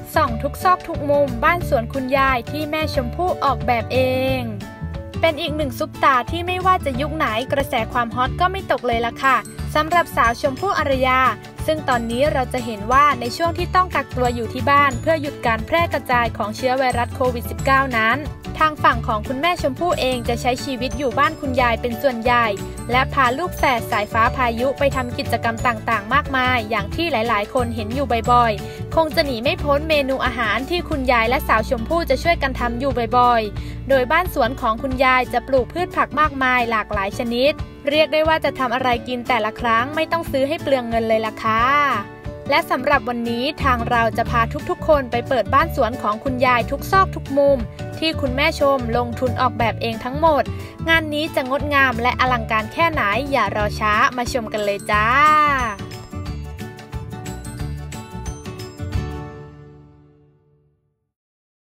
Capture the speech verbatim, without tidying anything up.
ส่องทุกซอกทุกมุมบ้านสวนคุณยายที่แม่ชมพู่ออกแบบเองเป็นอีกหนึ่งซุปตาที่ไม่ว่าจะยุคไหนกระแสความฮอตก็ไม่ตกเลยล่ะค่ะสำหรับสาวชมพู่อารยาซึ่งตอนนี้เราจะเห็นว่าในช่วงที่ต้องกักตัวอยู่ที่บ้านเพื่อหยุดการแพร่กระจายของเชื้อไวรัสโควิด สิบเก้า นั้นทางฝั่งของคุณแม่ชมพู่เองจะใช้ชีวิตอยู่บ้านคุณยายเป็นส่วนใหญ่และพาลูกแฝดสายฟ้าพายุไปทำกิจกรรมต่างๆมากมายอย่างที่หลายๆคนเห็นอยู่บ่อยๆคงจะหนีไม่พ้นเมนูอาหารที่คุณยายและสาวชมพู่จะช่วยกันทำอยู่บ่อยๆโดยบ้านสวนของคุณยายจะปลูกพืชผักมากมายหลากหลายชนิดเรียกได้ว่าจะทำอะไรกินแต่ละครั้งไม่ต้องซื้อให้เปลืองเงินเลยล่ะค่ะและสำหรับวันนี้ทางเราจะพาทุกๆคนไปเปิดบ้านสวนของคุณยายทุกซอกทุกมุมที่คุณแม่ชมลงทุนออกแบบเองทั้งหมดงานนี้จะงดงามและอลังการแค่ไหนอย่ารอช้ามาชมกันเลยจ้า